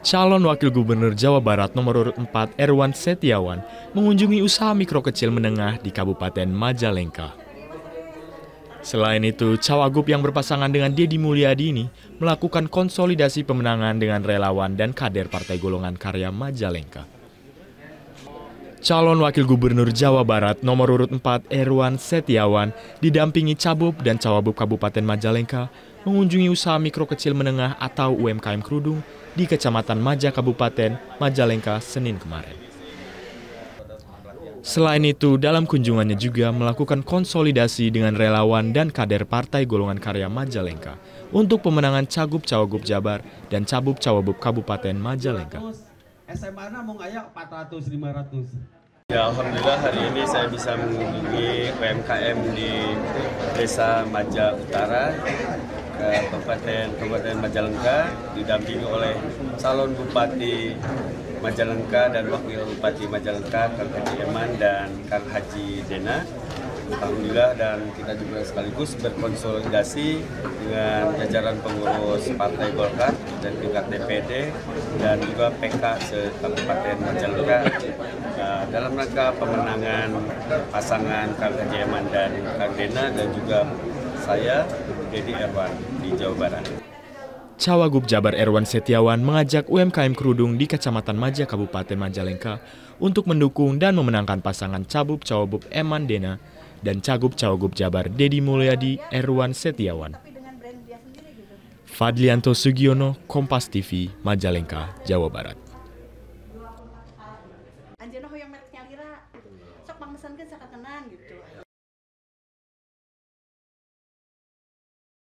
Calon Wakil Gubernur Jawa Barat nomor urut 4 Erwan Setiawan mengunjungi usaha mikro kecil menengah di Kabupaten Majalengka. Selain itu, Cawagup yang berpasangan dengan Deddy Mulyadi ini melakukan konsolidasi pemenangan dengan relawan dan kader Partai Golongan Karya Majalengka. Calon Wakil Gubernur Jawa Barat nomor urut 4 Erwan Setiawan didampingi Cabup dan Cawagup Kabupaten Majalengka mengunjungi usaha mikro kecil menengah atau UMKM kerudung di Kecamatan Maja Kabupaten Majalengka Senin kemarin. Selain itu, dalam kunjungannya juga melakukan konsolidasi dengan relawan dan kader Partai Golongan Karya Majalengka untuk pemenangan Cagup-Cawagup Jabar dan Cabup-Cawagup Kabupaten Majalengka. SMA-na mau ngayak 400-500. Ya, alhamdulillah hari ini saya bisa mengunjungi UMKM di Desa Maja Utara, Kabupaten Majalengka, didampingi oleh calon Bupati Majalengka dan Wakil Bupati Majalengka, Kang Haji Eman dan Kang Haji Dena. Alhamdulillah, dan kita juga sekaligus berkonsolidasi dengan jajaran pengurus Partai Golkar dan tingkat DPD dan juga PK se-Kabupaten Majalengka dalam rangka pemenangan pasangan Kang Haji Eman dan Kang Dena dan juga saya, Deddy Erwan di Jawa Barat. Cawagup Jabar Erwan Setiawan mengajak UMKM kerudung di Kecamatan Maja Kabupaten Majalengka untuk mendukung dan memenangkan pasangan Cabup-Cawagup Eman Dena dan Cagup-Cawagup Jabar Deddy Mulyadi Erwan Setiawan. Fadlianto Sugiono, Kompas TV, Majalengka, Jawa Barat.